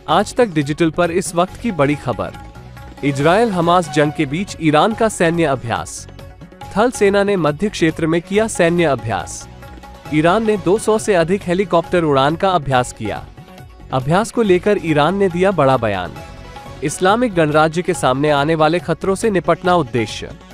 आज तक डिजिटल पर इस वक्त की बड़ी खबर। इजरायल हमास जंग के बीच ईरान का सैन्य अभ्यास। थल सेना ने मध्य क्षेत्र में किया सैन्य अभ्यास। ईरान ने 200 से अधिक हेलीकॉप्टर उड़ान का अभ्यास किया। अभ्यास को लेकर ईरान ने दिया बड़ा बयान। इस्लामिक गणराज्य के सामने आने वाले खतरों से निपटना उद्देश्य।